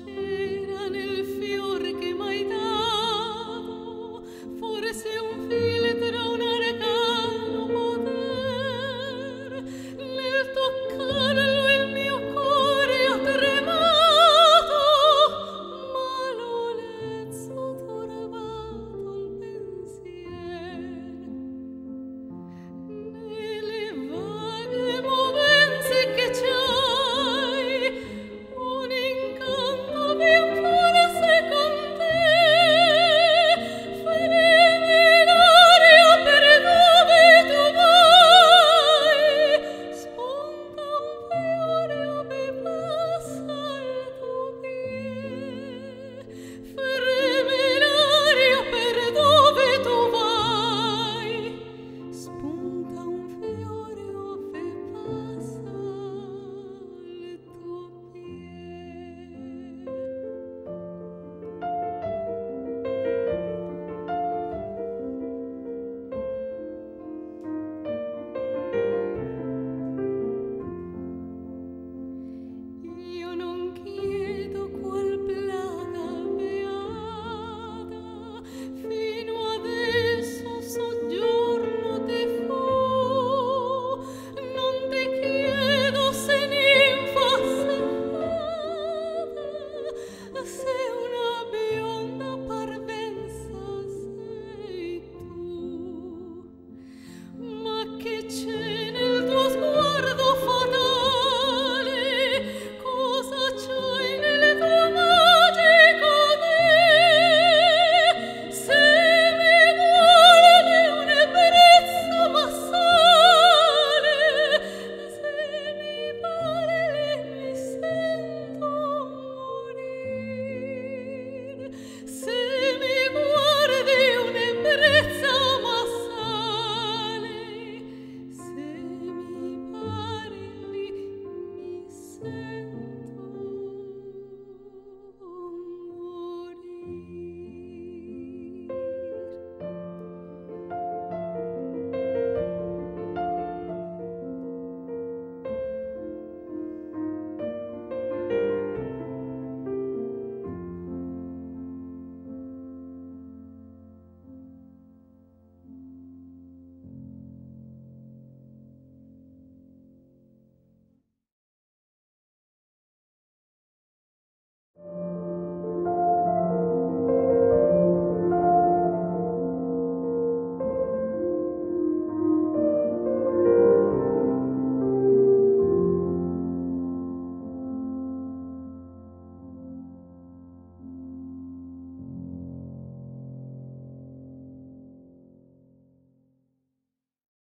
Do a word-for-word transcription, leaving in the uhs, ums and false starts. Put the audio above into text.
c'era nel fior che m'hai dato, forse un filtro, un arcano poter, nel toccarlo il mio cuore ha tremato, ma l'olezzo turbato il pensier. Nelle vaghe movenze che c'hai, un incanto vien forse con te, freme l'aria per dove tu vai, spunta un fiore ove passa il tuo piede, freme l'aria per dove tu vai, spunta un fiore ove passa il tuo piede. Io non chiedo qual plaga beata, fino adesso soggiorno te fu, non te chiedo se ninfa, se fata, se